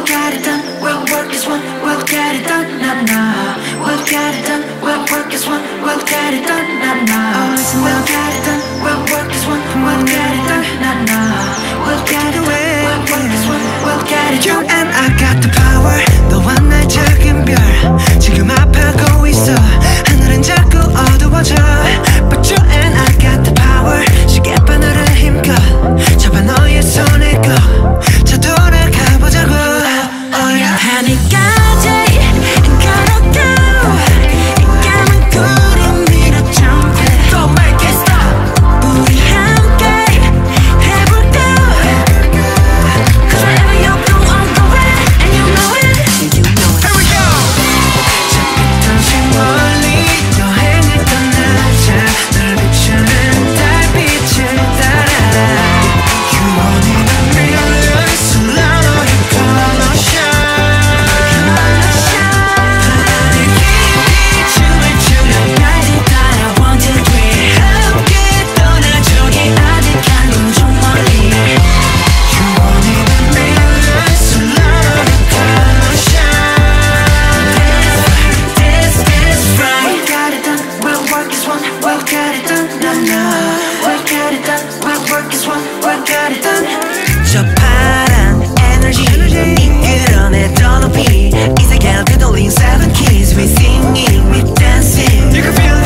we'll get it done. We'll work as one, we'll get it done. Nah, nah. We'll get it done. We'll work as one, we'll get it done. Nah, nah. We'll get it done. We'll work as one, we'll get it done. Nah, nah. We'll get it done. We'll work as one, we'll get it done. You and I got the power. 너와 날 작은 별 지금 아파하고 있어. 하늘은 자꾸 어두워져. But you and I got the power. 시계바늘을 힘껏 잡아 너의 손을 꼭. 자 돌아가 보자고. 하늘까지 걸어가. 까만 구름 위로 jump it. Don't make it stop. 우리 함께 해볼까. Cause wherever you go I'm going. And you know it. You know it. Here we go. 저끝없이 멀리 여행을 떠나자. 널 비추는 달빛을 따라. You want it a million. So loud you gonna shine. 하늘을 깊이 춤을 추며 날들 따라 one two three. 함께 떠나줘 이 아득한 우주 멀리. You want it a million. So loud you gonna shine. This right. We'll get it done. We'll work as one. We'll get it done. Nah, nah. We'll get it done. We'll work as one. We'll get it done. 저 파란 에너지 이끌어내 더 높이 이 세계를 되돌린 seven keys. We singing, we dancing. You can feel